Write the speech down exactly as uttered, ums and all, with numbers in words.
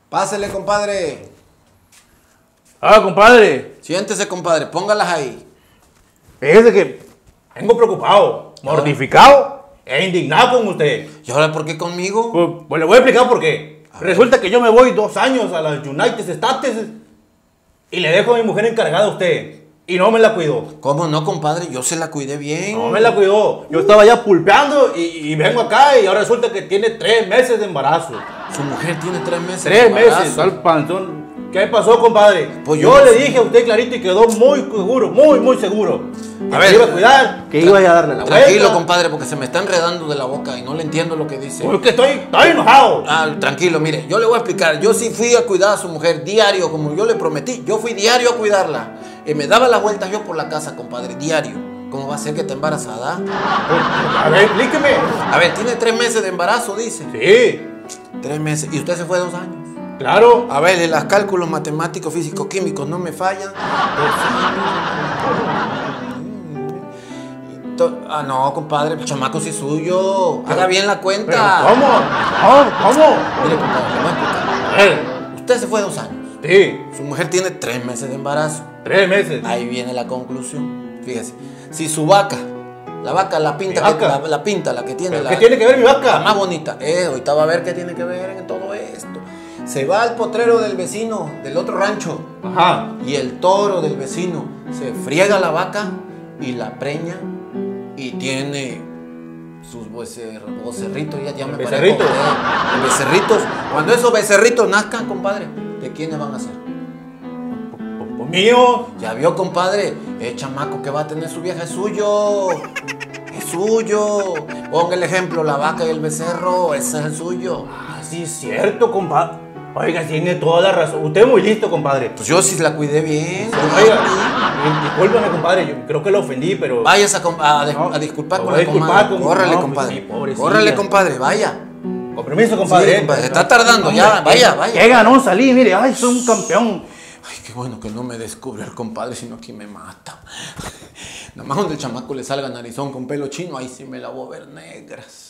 Pásele, compadre. Ah, compadre. Siéntese, compadre. Póngalas ahí. Fíjese que vengo preocupado, mortificado e indignado con usted. ¿Y ahora por qué conmigo? Pues, pues le voy a explicar por qué. Resulta que yo me voy dos años a las United States y le dejo a mi mujer encargada a usted. Y no me la cuidó. ¿Cómo no, compadre? Yo se la cuidé bien. No me la cuidó. Yo estaba ya pulpeando y, y vengo acá y ahora resulta que tiene tres meses de embarazo. Su mujer tiene tres meses Tres de embarazo. meses, al panzón. ¿Qué pasó, compadre? Pues yo yo no le sé. dije a usted clarito y quedó muy seguro, muy, muy seguro. A A ver, ver, iba a cuidar, que iba a darle la vuelta. Tranquilo, compadre, porque se me está enredando de la boca y no le entiendo lo que dice. Porque estoy, estoy enojado. Ah, tranquilo, mire, yo le voy a explicar. Yo sí fui a cuidar a su mujer diario, como yo le prometí. Yo fui diario a cuidarla. Y me daba las vueltas yo por la casa, compadre, diario. ¿Cómo va a ser que está embarazada? A ver, explíqueme. A ver, tiene tres meses de embarazo, dice. Sí, Tres meses. ¿Y usted se fue dos años? claro. A ver, los cálculos matemáticos, físicos, químicos no me fallan. To- Ah, no, compadre, el chamaco sí es suyo. Haga bien la Pero, cuenta. ¿cómo? ¿Cómo? ¿Cómo? Mire, compadre, le voy a explicar. A ver, Usted se fue dos años. sí, Su mujer tiene tres meses de embarazo. tres meses. Ahí viene la conclusión. Fíjese. Si su vaca, la vaca, la pinta, ¿Mi que, vaca? la, la pinta, la que tiene ¿Pero la, qué tiene que ver mi la vaca? más bonita. Eh, ahorita va a ver qué tiene que ver en todo esto. Se va al potrero del vecino, del otro rancho. Ajá. Y el toro del vecino se friega la vaca y la preña y tiene sus becer- becerritos, ya, ya me parezco, ¿Becerritos? eh, becerritos. Cuando esos becerritos nazcan, compadre, ¿de quiénes van a ser? Pues mío. Ya vio, compadre, el chamaco que va a tener su vieja es suyo. Es suyo. Ponga el ejemplo, la vaca y el becerro, ese es el suyo. Ah, sí, es cierto, compadre. Oiga, tiene toda la razón. Usted es muy listo, compadre. Pues yo sí la cuidé bien. Oiga, di- discúlpame, compadre, yo creo que lo ofendí, pero... Vayas a, com- a, dis- No, a disculpar me con voy a la disculpar comadre. con- Córrele, no, compadre. sí, pobrecilla. Córrele, compadre, vaya. Con permiso, compadre. Sí, compadre, está tardando, ya, vaya, vaya. Qué ganó salí, mire, ay, soy un campeón. Ay, qué bueno que no me descubre el compadre, sino aquí me mata. Nada más donde el chamaco le salga narizón con pelo chino, ahí sí me la voy a ver negras.